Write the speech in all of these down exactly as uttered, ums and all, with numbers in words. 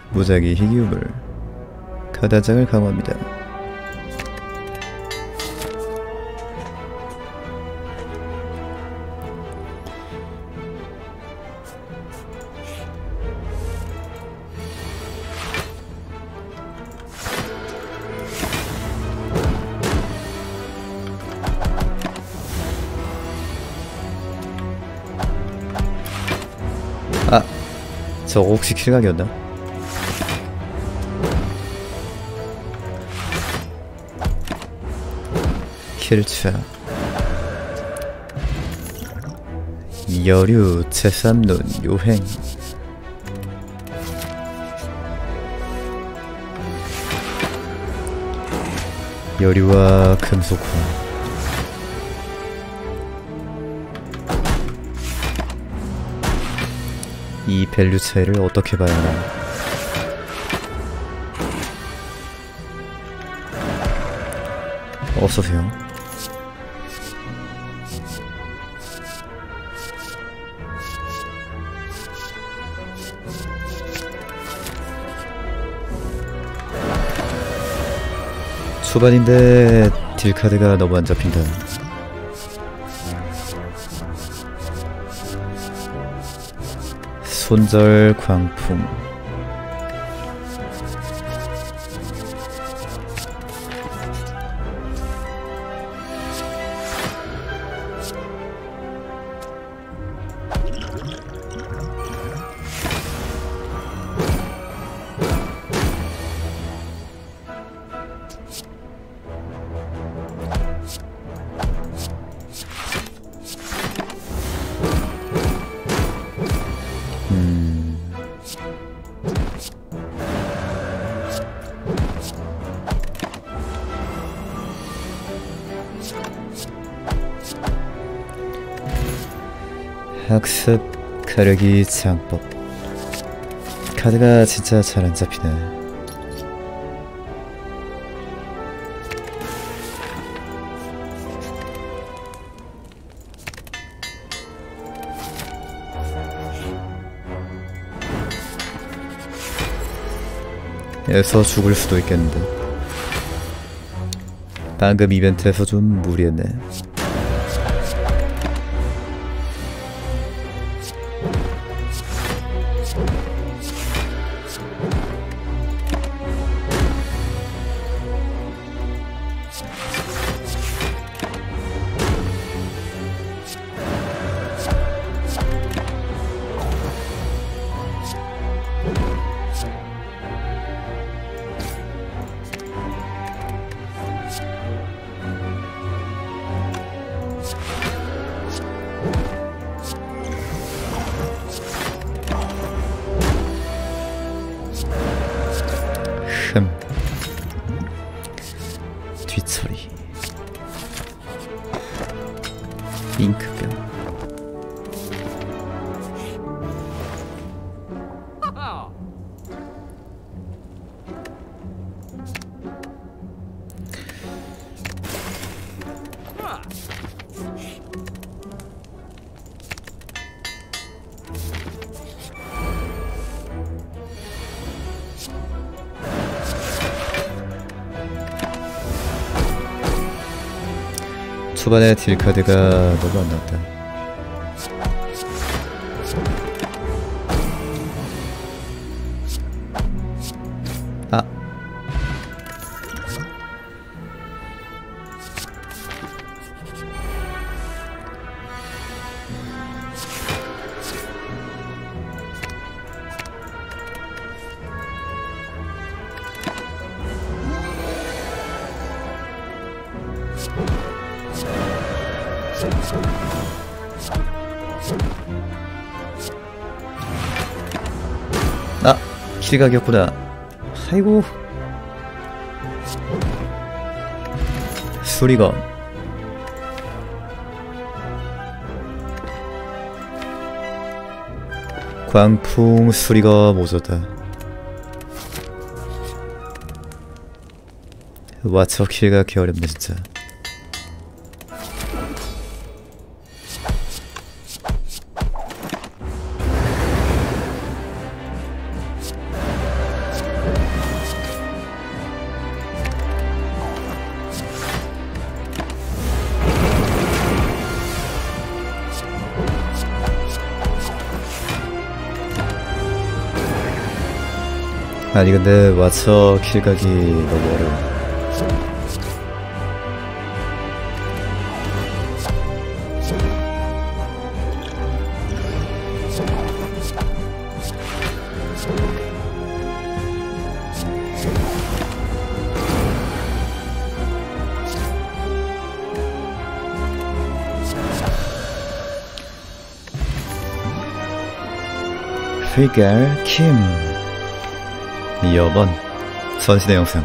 무작위 희귀우물. 카드 한 장을 강화합니다. 아! 저거 혹시 킬각이었나? 킬차 여류 제삼눈 요행. 여류와 금속화. 이 밸류 차이를 어떻게 봐야 하나. 어서오세요. 초반인데 딜카드가 너무 안 잡힌다. 손절 광풍. 학습 가르기 장법. 카드가 진짜 잘 안 잡히네. 에서 죽을 수도 있겠는데. 방금 이벤트에서 좀 무리했네. 흠. 뒷소리. 잉크병. 초반에 딜카드가 너무 안 나왔다. 아. 아, 킬각이었구나. 아이고. 수리검. 광풍 수리검 오졌다. 와, 저 킬각이 어렵네 진짜. 아니 근데 와쳐 킬각이 너무 어려워. 휘갈 킴 이번 선신의 영상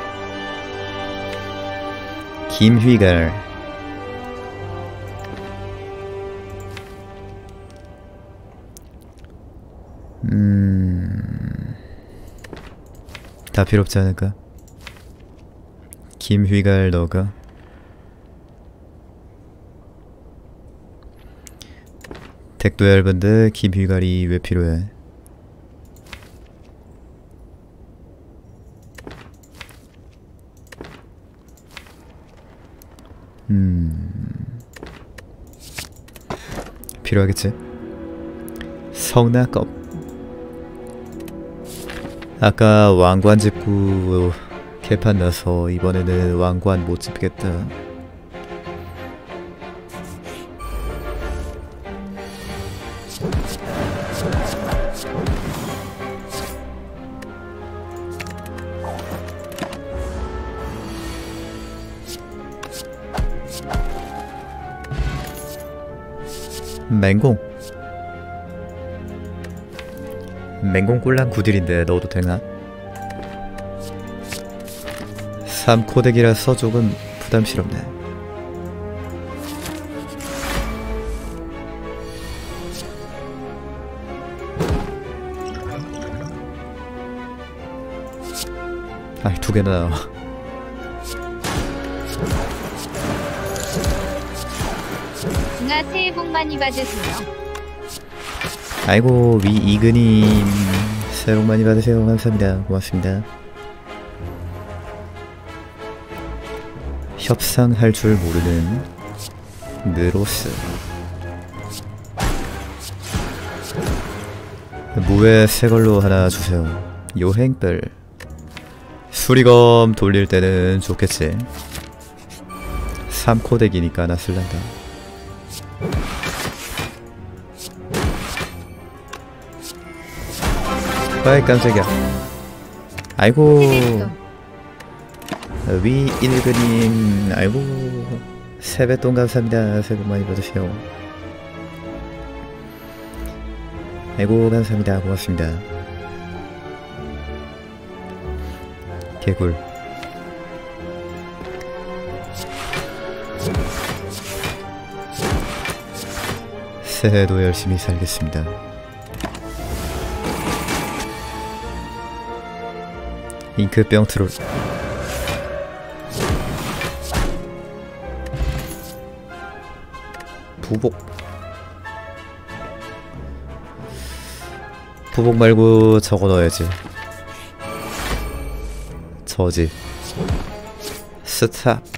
김휘갈. 음... 다 필요 없지 않을까? 김휘갈 너가 덱도 얇은데 김휘갈이 왜 필요해? 음... 필요하겠지? 성나껍. 아까 왕관 짚고 개판 나서 이번에는 왕관 못 짚겠다. 맹공 맹공 꿀랑 구딜인데 넣어도 되나? 삼 코덱이라서 조금 부담스럽네. 아, 두 개나 나와. 붕아 새해 복 많이 받으세요. 아이고 위 이근님 새해 복 많이 받으세요. 감사합니다. 고맙습니다. 협상할 줄 모르는 느로스. 무에 새걸로 하나 주세요. 요행별. 수리검 돌릴 때는 좋겠지. 삼 코덱이니까 나 쓸란다. 아이 깜짝이야. 아이고 위 일그님 아이고 세뱃돈 감사합니다. 새해 복 많이 받으세요. 아이고 감사합니다. 고맙습니다. 개굴. 새해도 열심히 살겠습니다. 잉크병 트롤. 부복. 부복 말고 저거 넣어야지. 저지. 스탑.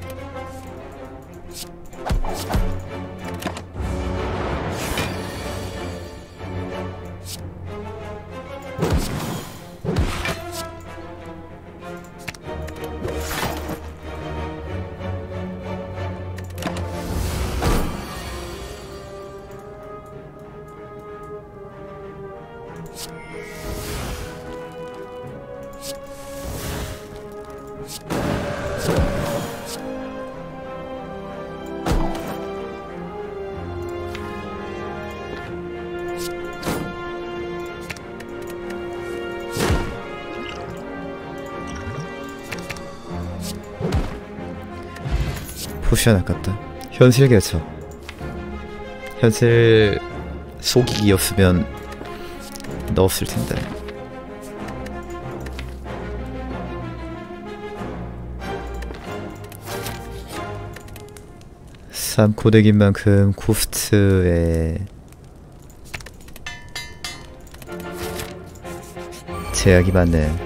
포션 아깝다. 현실 개척. 현실 속이기였으면 넣었을 텐데. 삼 코덱인 만큼 코스트에 제약이 많네.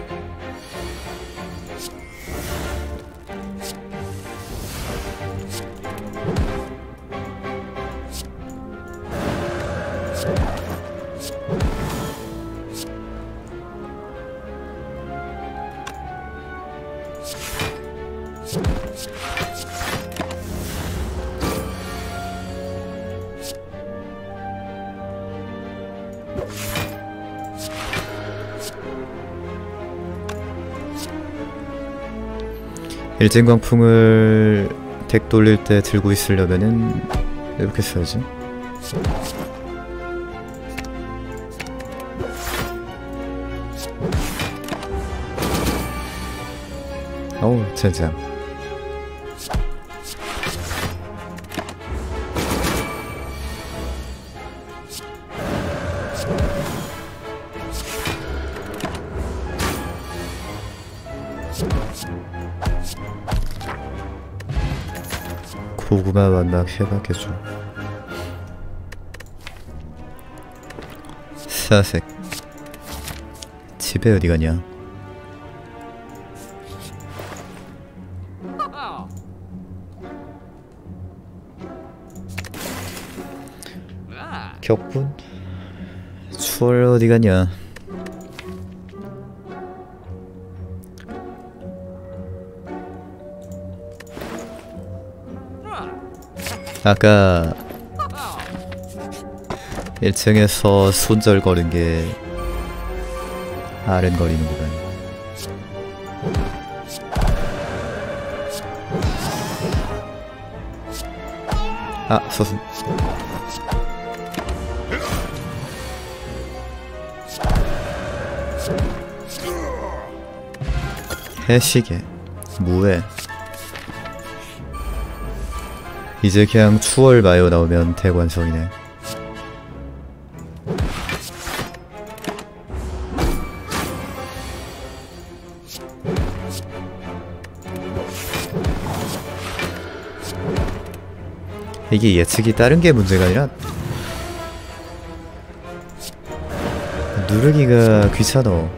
일진광풍을 덱 돌릴 때 들고 있으려면은 이렇게 써야지. 어우 젠장. 고구마 완막 해박해줘. 사색. 집에 어디 가냐? 격분? 추월 어디 가냐? 아까 일 층에서 손절 거는 게 아른거리는구만. 아, 서순. 해시계 무해. 이제 그냥 추월 마요 나오면 대관성이네. 이게 예측이 다른 게 문제가 아니라 누르기가 귀찮아.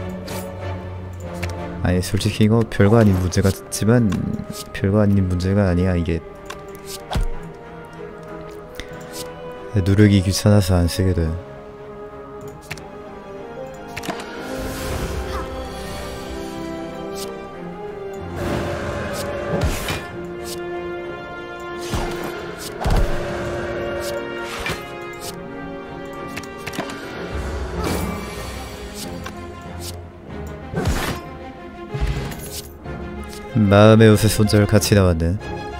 아니 솔직히 이거 별거 아닌 문제 같지만 별거 아닌 문제가 아니야. 이게 누르기 귀찮아서 안 쓰게 돼. 마음의 옷에 손절 같이 나왔네.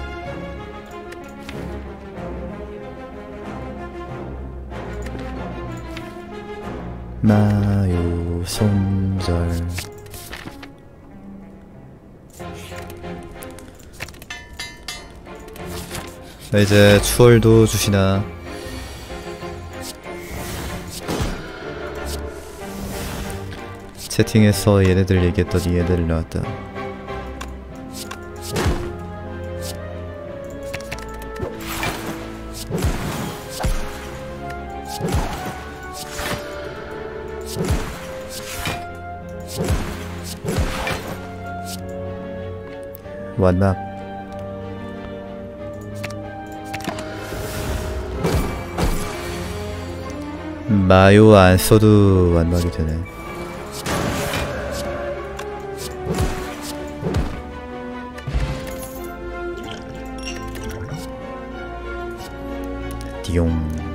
마요 손절. 이제 추월도 주시나. 채팅에서 얘네들 얘기했더니 얘네들 나왔다. 완막. 마요 안 써도 완막이 되네. 띠용.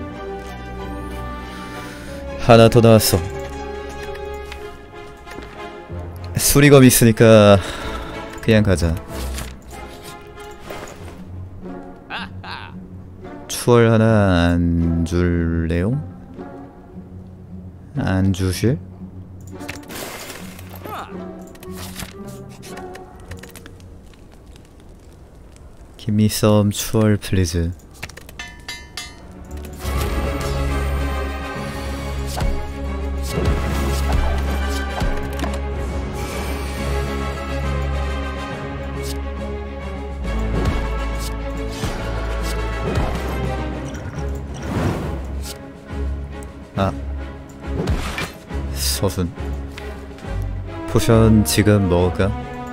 하나 더 나왔어. 수리검 있으니까 그냥 가자. 추월 하나 안 줄래요? 안 주실? Gimme some 추월 플리즈. 아 서순 포션 지금 먹을까?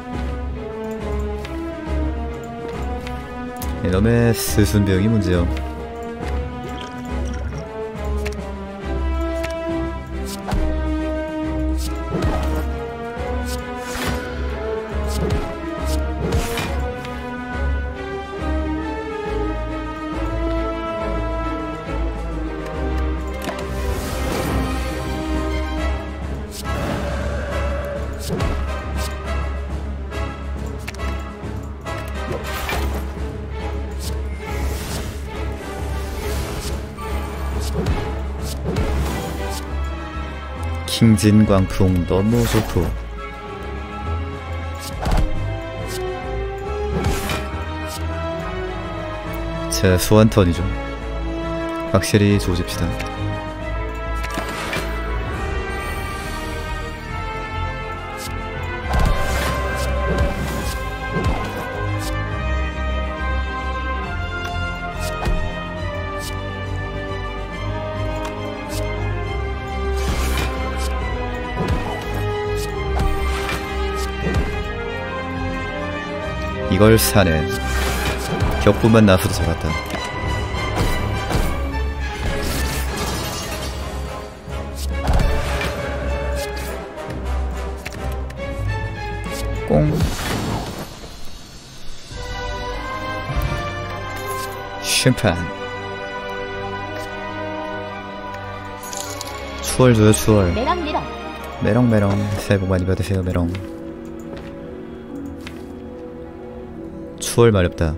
이놈의 스순병이 문제요. 킹진 광풍 너무 좋고. 자, 소환 턴이죠. 확실히 조집시다. 이걸 사네. 격분만 나서도 잡았다. 꽁. 심판. 추월 줘요, 추월. 메랑메랑. 메롱메롱. 새해 복 많이 받으세요, 메롱. 추월 마렵다.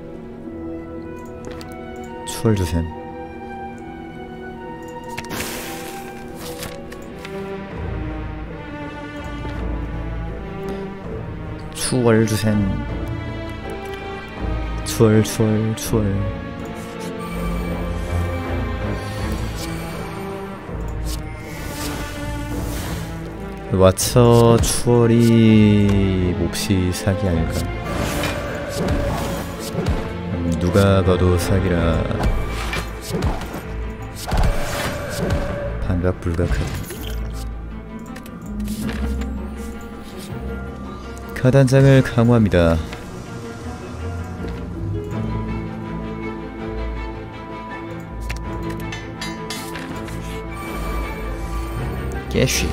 추월 주셈. 추월 주셈. 추월 추월 추월. 와처 추월이 몹시 사기 아닐까. 음, 누가 봐도 사기라. 반박 불가하다. 카단장을 강화합니다. 깨쉬.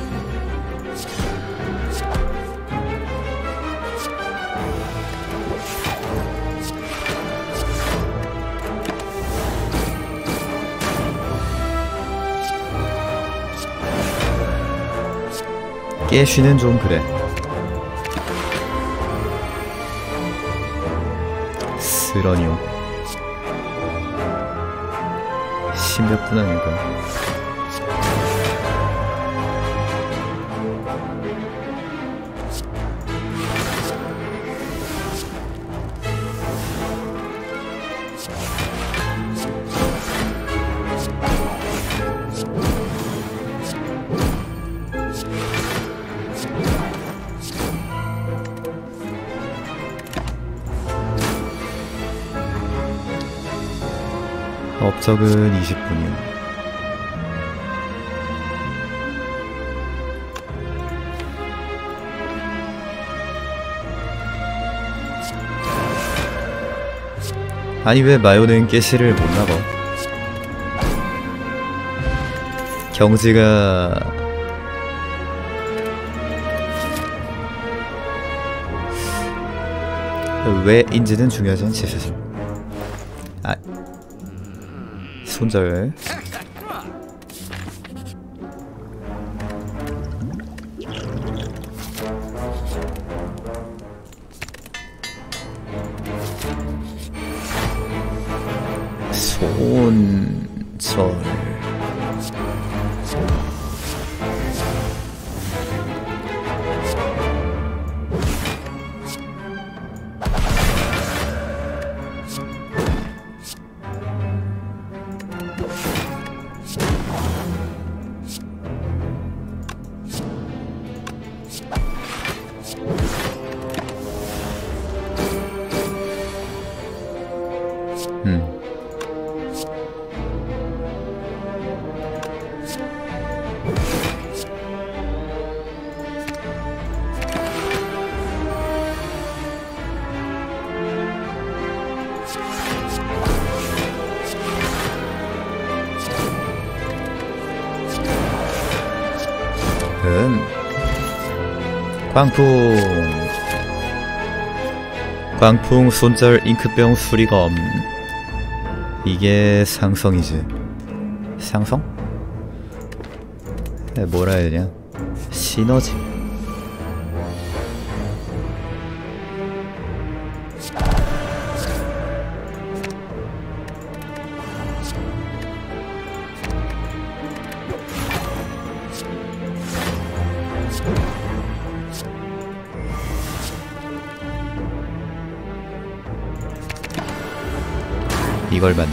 깨쉬는 좀 그래. 쓰러니요. 심력분 아닌가. 업적은 이십 분이요. 아니 왜 마요는 깨시를 못 나가? 경지가 왜인지는 중요하지 않지 사실. 아 손절. 손절. 음. 음. 광풍. 광풍 손절 잉크병 수리검. 이게 상성이지. 상성? 뭐라 해야 되냐? 시너지. 이걸 맞네.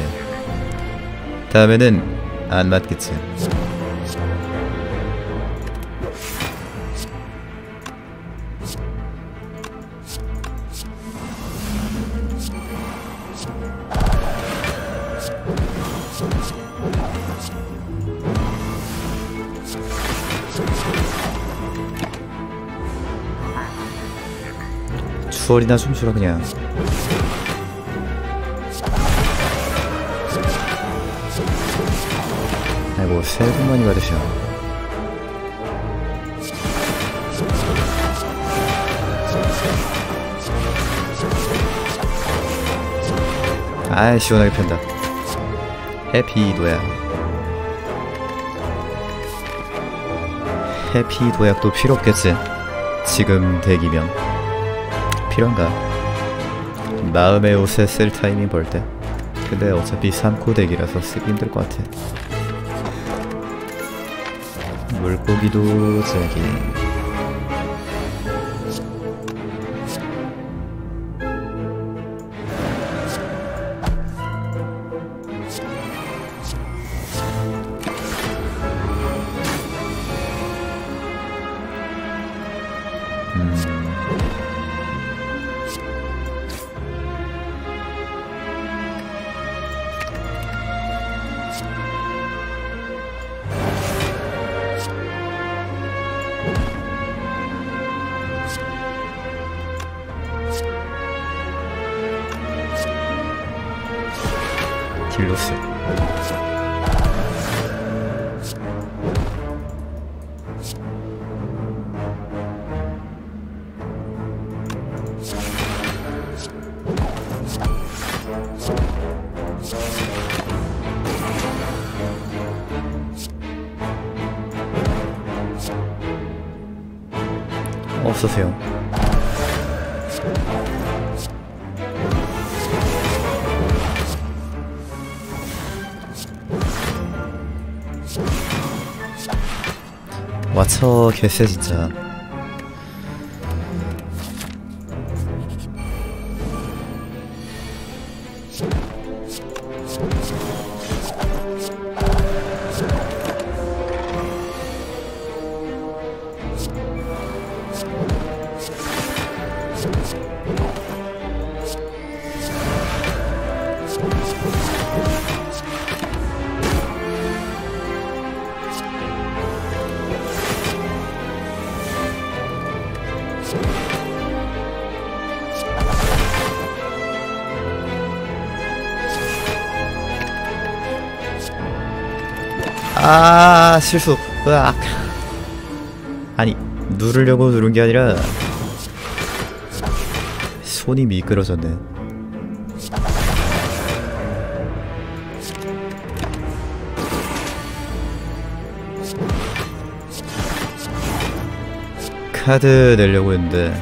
다음에는 안 맞겠지. 추월이나 좀 주라 그냥. 아이고 새해 복 많이 받으셔. 아이 시원하게 편다. 해피 도약. 해피 도약도 필요 없겠지. 지금 대기면 필요한가? 마음의 옷에 쓸 타이밍 볼 때. 근데 어차피 삼 코 덱이라서 쓰기 힘들 것 같아. 물고기도 저기. 딜로스. 없으세요. 와쳐 개쎄 진짜. 아 실수. 으악. 아니 누르려고 누른 게 아니라 손이 미끄러졌네. 카드 내려고 했는데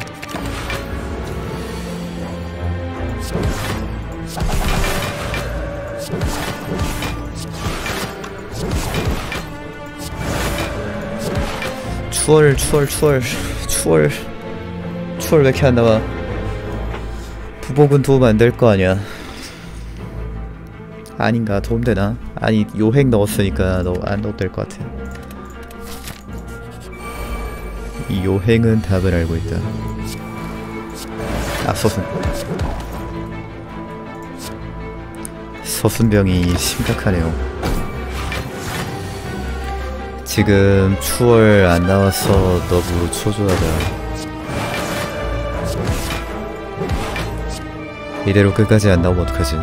추월 추월 추월 추월 추월 왜 이렇게 안 나와? 부복은 도움 안 될 거 아니야. 아닌가? 도움되나? 아니 요행 넣었으니까 너 안 넣어도 될 것 같아. 이 요행은 답을 알고 있다. 아 서순. 서순병이 심각하네요. 지금 추월 안 나와서 너무 초조하다. 이대로 끝까지 안 나오면 어떡하지?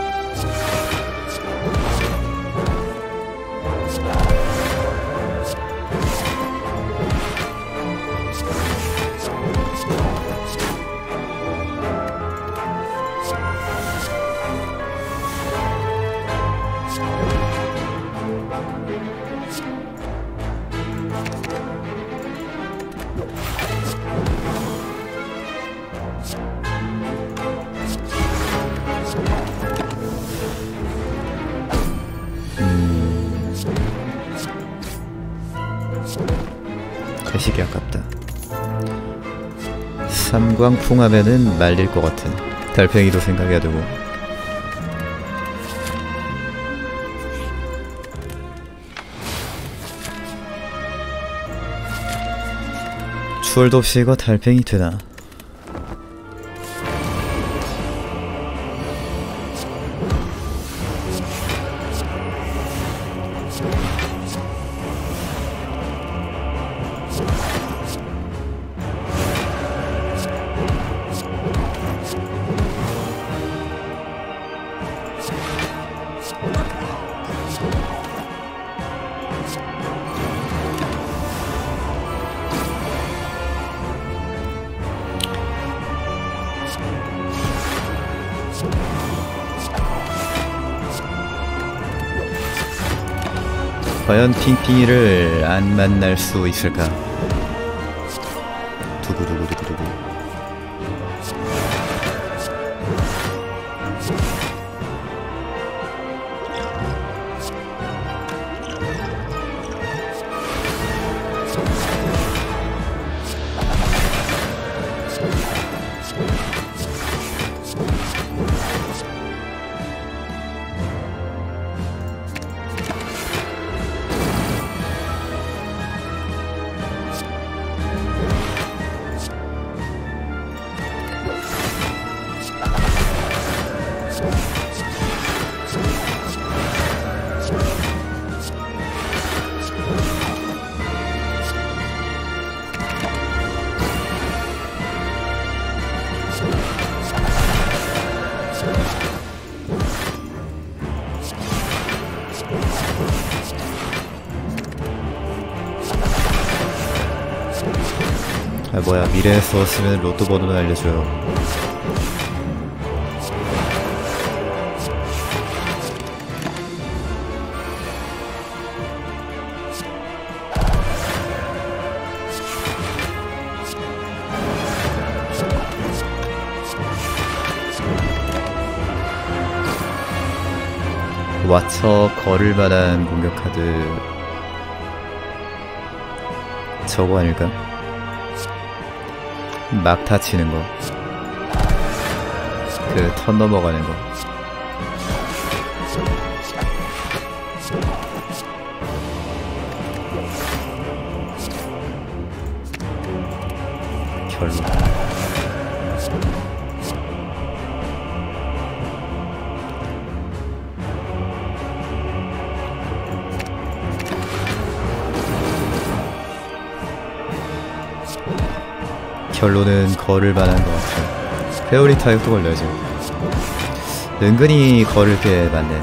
가시기 아깝다. 삼광풍 하면은 말릴 것 같은 달팽이도 생각해야 되고. 수월도 없이 이거 달팽이 되나? 과연 핑핑이를 안 만날 수 있을까? 두구두구두구두구. 아 뭐야, 미래에 썼으면 로또 번호는 알려줘요. 와처 걸을 만한 공격 카드 저거 아닐까? 막 다치는 거, 그 턴 넘어가는 거. 결론. 결론은 걸을 만한 것 같아. 회오리 타격도 걸려야지. 은근히 걸을 게 많네.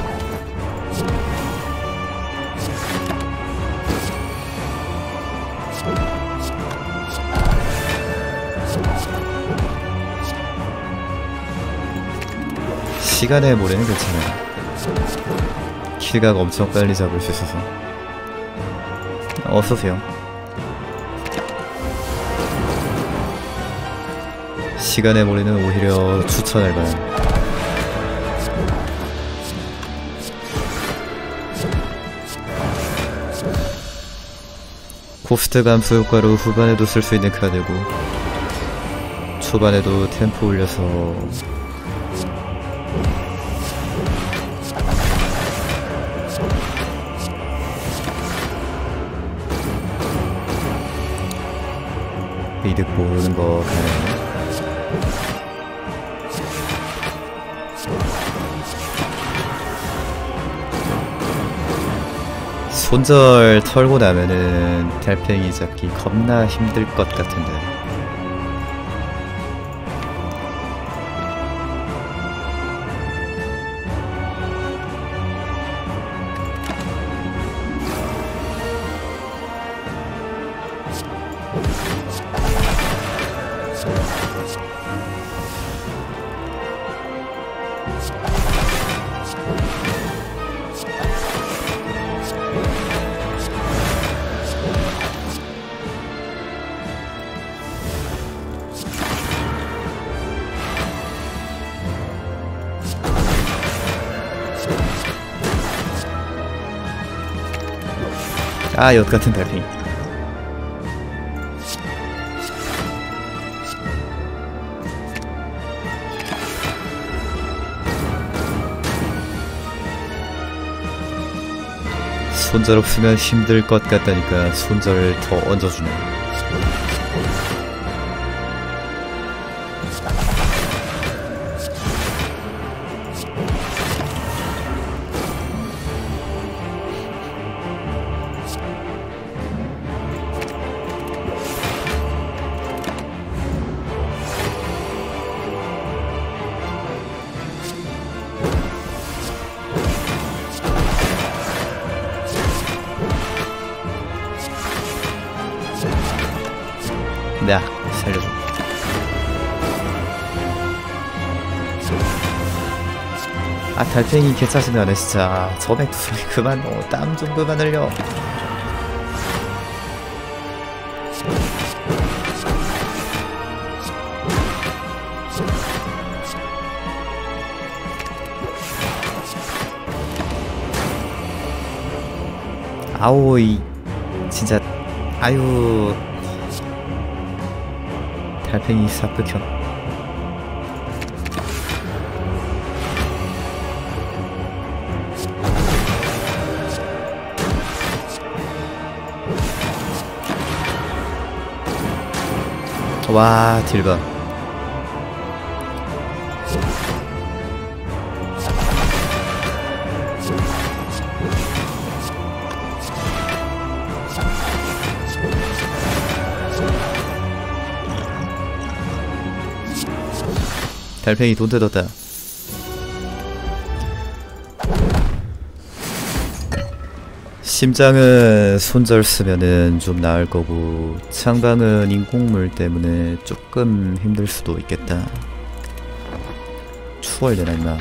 시간의 모래는 괜찮아. 킬각 엄청 빨리 잡을 수 있어서. 어서오세요. 시간의 모래는 오히려 추천할 만한. 코스트 감소 효과로 후반에도 쓸 수 있는 카드고, 초반에도 템포 올려서 이득 보는 거 가능. 손절 털고 나면은 달팽이 잡기 겁나 힘들 것 같은데. 아, 엿같은 달팽이. 손절 없으면 힘들 것 같다니까 손절을 더 얹어주네. 야, 살려줘. 아, 달팽이 개짜증나네 진짜. 점액 두 소리 그만. 어, 땀 좀 그만 흘려. 아오, 이 진짜. 아유, 달팽이 싹 극혐. 와, 딜봐. 달팽이 돈 뜯었다. 심장은 손절 쓰면은 좀 나을 거고, 창방은 인공물 때문에 조금 힘들 수도 있겠다. 추월되나 임마.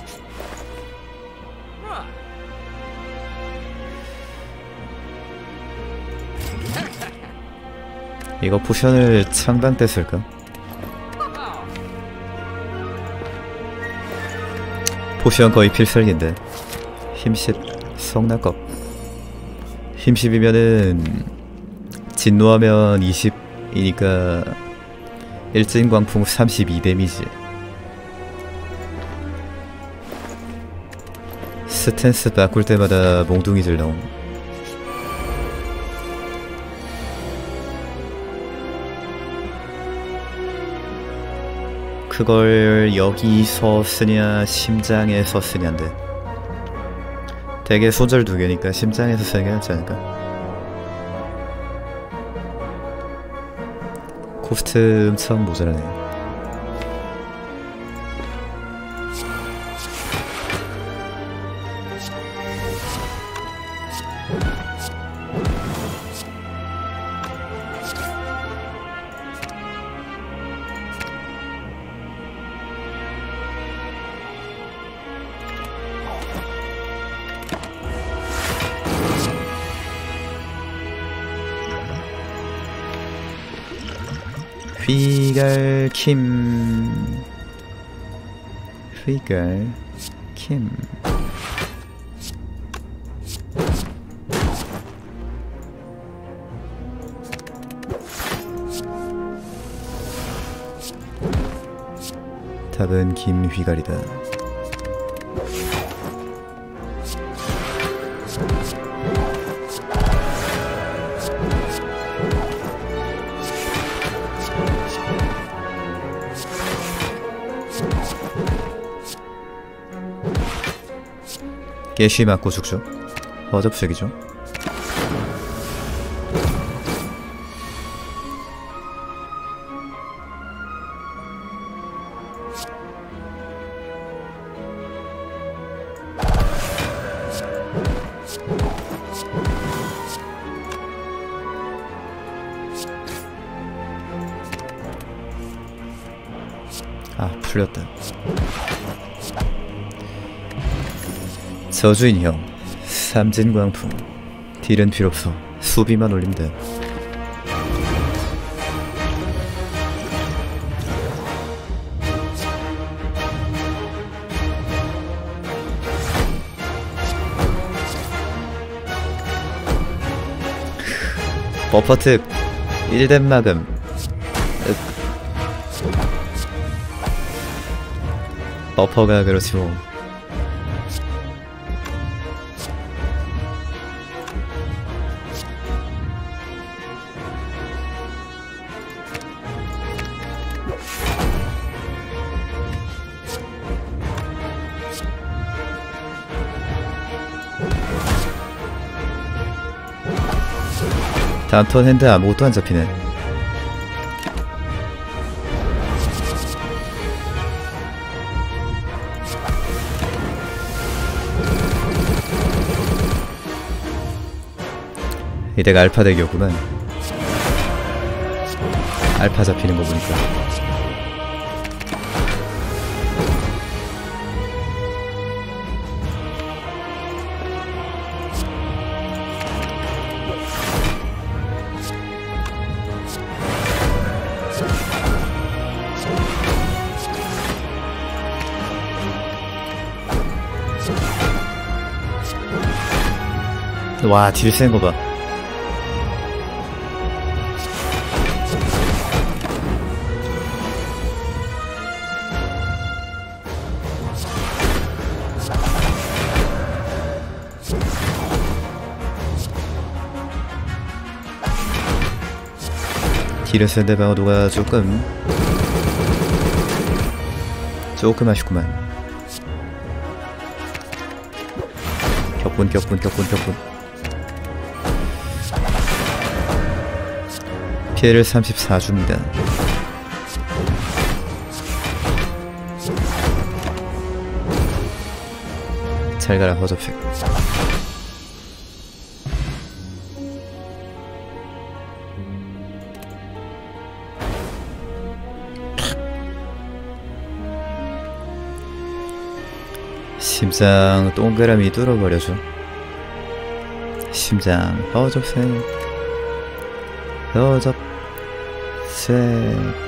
이거 포션을 창방 때 쓸까? 포션 거의 필살기인데. 힘십 성난껍. 힘십이면은 진노하면 이십이니까 일진광풍 삼십이 데미지. 스탠스 바꿀 때마다 몽둥이질 나옴. 그걸 여기서 쓰냐 심장에서 쓰냐인데, 되게 손절 두 개니까 심장에서 쓰는 게 낫지 않을까? 코스트 엄청 모자라네. 휘갈킴 휘갈킴. 답은 김휘갈이다. 깨쉬 맞고 죽죠. 허접색이죠. 아, 풀렸다. 저주인 형, 삼진광풍. 딜은 필요 없어. 수비만 올리면 돼. 버퍼특 일 뎀 마금. 버퍼가 그렇죠. 다음 턴 핸드 아무것도 안 잡히네. 이때가 알파 덱이었구만. 알파 잡히는 거 보니까. 와, 딜 센 거 봐. 딜은 센데 방어도가 조금 조금 아쉽구만. 격분 격분 격분 격분. 피해를 삼십사 줍니다. 잘 가라 허접색. 심장 동그라미 뚫어버려줘. 심장 허접색 허접색.